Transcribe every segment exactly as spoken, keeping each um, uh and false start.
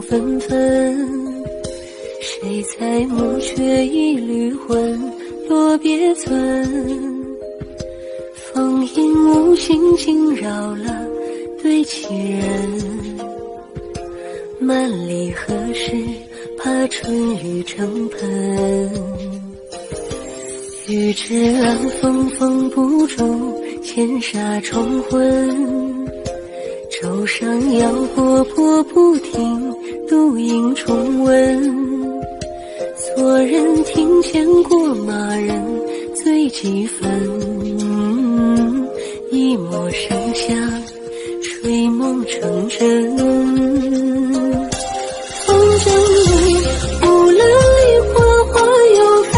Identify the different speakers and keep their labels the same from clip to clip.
Speaker 1: 纷纷，谁在暮却一缕魂？落别村，风影无心惊扰了对棋人。万里何时怕春雨成盆？欲知暗风风不住，千纱重昏。舟上摇波波不停，独影重温。错人听见过马人醉几分，一抹生香吹梦成真。风筝里无论梨花花又开，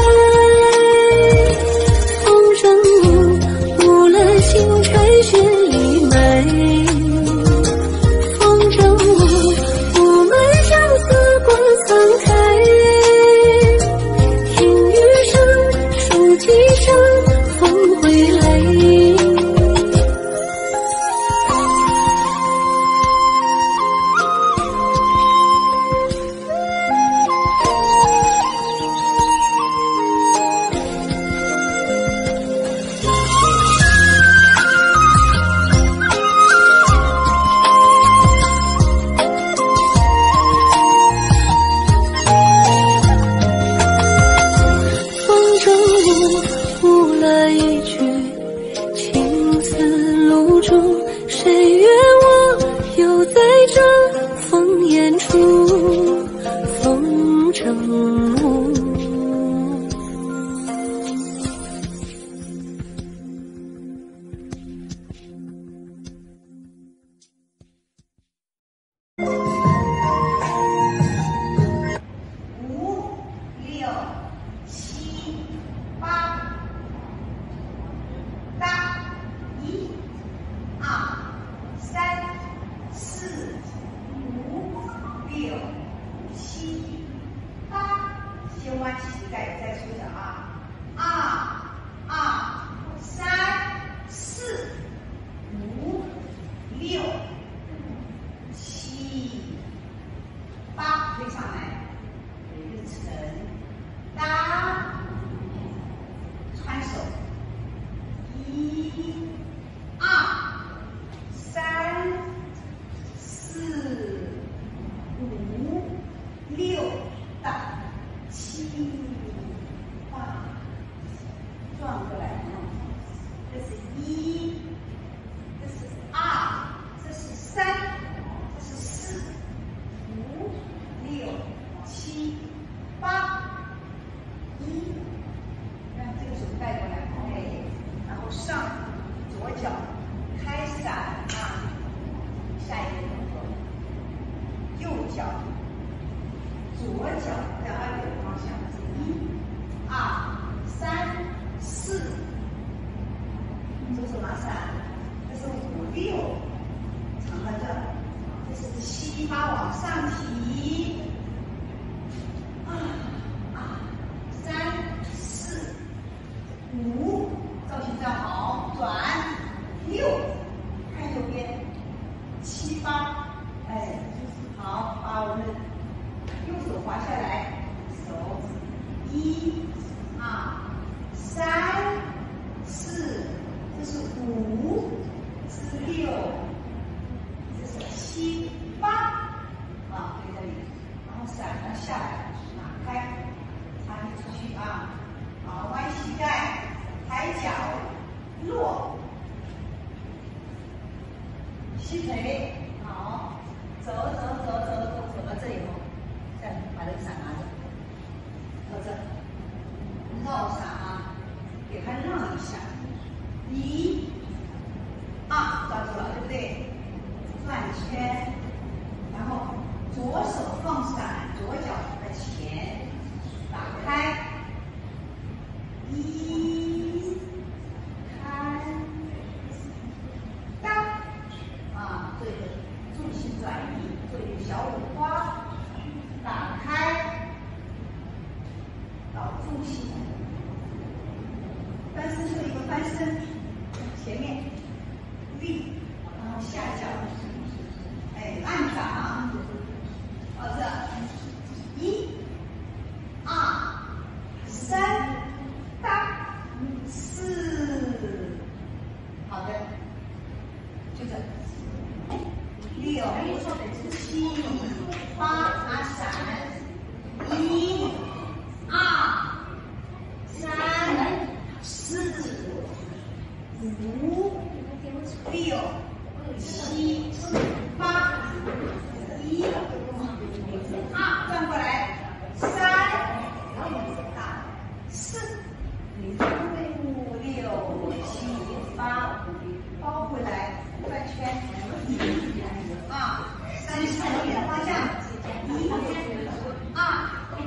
Speaker 1: 风筝里无论新柴雪已埋，风筝里无门相思过沧海，听雨声数几声风回来。谁约我又在这烽烟处风筝舞。
Speaker 2: 五、六、七、八，八，一。二、三、四、五、六、七、八，先弯起膝盖，再出脚啊！二、二、三、四、五、六、七、八，推上来，一个沉，搭，穿手，一、二。三、四、五、六、大、七、八，转过来，这是一，这是二，这是三，这是四、五、六、七、八，一，让这个手带过来，哎，然后上左脚。开闪啊！下一个动作，右脚、左脚在二点的方向，一、二、三、四，这是哪闪？这是五六，长到这，这是七八往上提，啊啊，三四五，造型站好，转六。看右边，七八，哎，好，把我们右手滑下来，手，一、二、三、四，这是五，这是六，这是七八，啊，对这里，然后闪了下来，打开，插进出去啊，好，弯膝盖，抬脚，落。吸腿，好，走走走走走走到这以后，再把这个伞拿着，到这，绕伞啊，给它让一下，一、二，抓住了，对不对？转圈，然后左手放伞，左脚在前，打开，一，开，当。啊，对的，重心转移，做一个小五花，打开，到重心，翻身做一个翻身，前面立，然后下脚，哎，按掌，到这，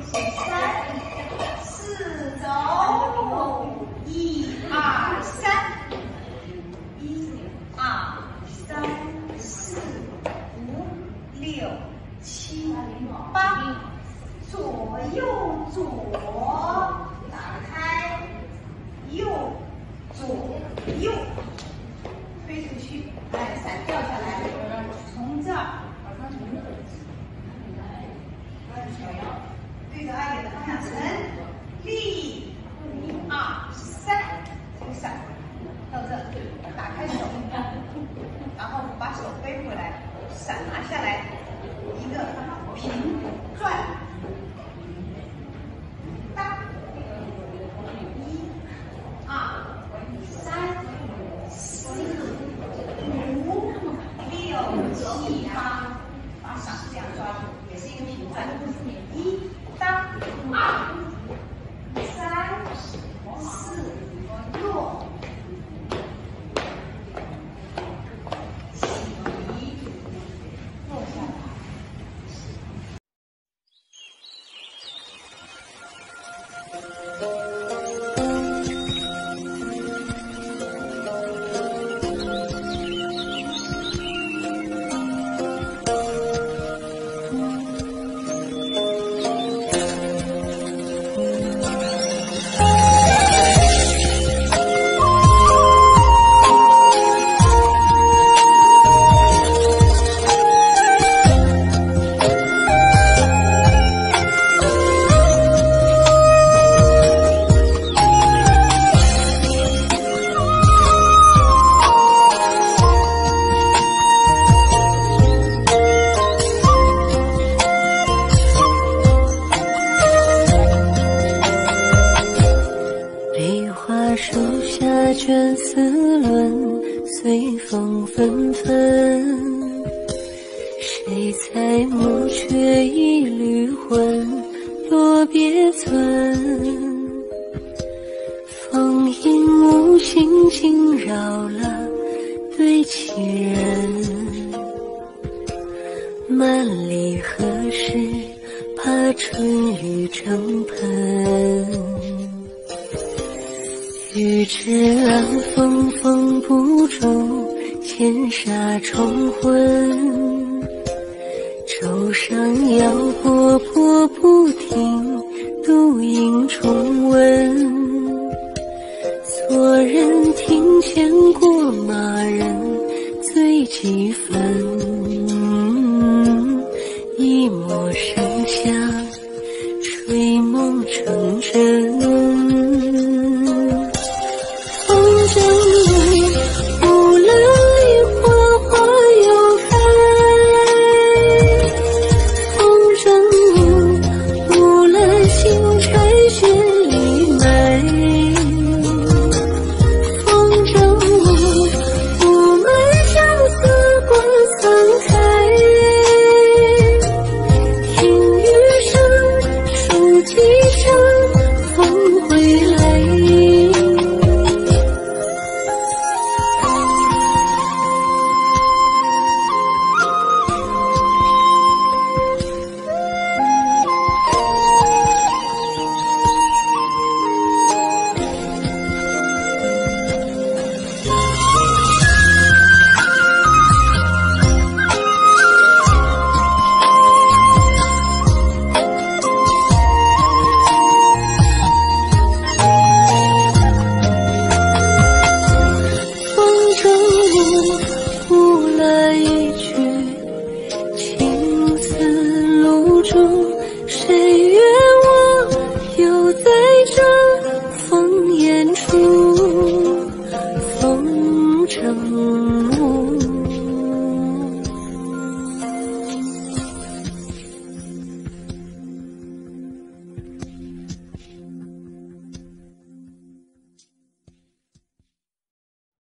Speaker 2: 三，四走，一二三，一二三四五六七八，左右左，打开，右左右，推出去，哎，伞掉下来，从这儿。 对着阿野的方向沉，立，一二三，这个伞到这，打开手，然后把手背回来，伞拿下来，一个平转，搭，一、二、三、四、五、六、七、八，把伞这样抓住，也是一个平转，一。 当二三四落起落下来。
Speaker 1: 卷丝纶，随风纷纷。谁裁木却一缕魂，落别村。风影无心惊扰了对棋人。万里何时怕春雨成盆。 欲知暗风风不住，千沙重昏。舟上摇波波不停，独影重温。昨人庭前过马人，醉几分。一抹生香，吹梦成真。 谁愿我又在这？